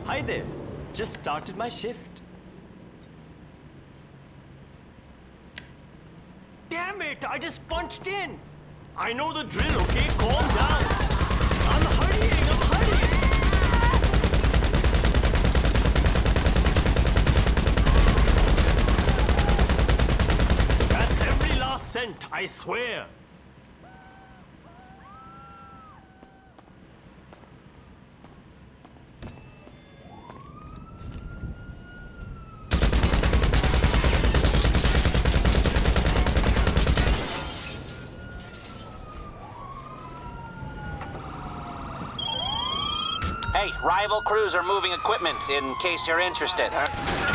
Hi there. Just started my shift. Damn it! I just punched in! I know the drill, okay? Calm down. I'm hurrying. That's every last cent, I swear. Hey, rival crews are moving equipment, in case you're interested.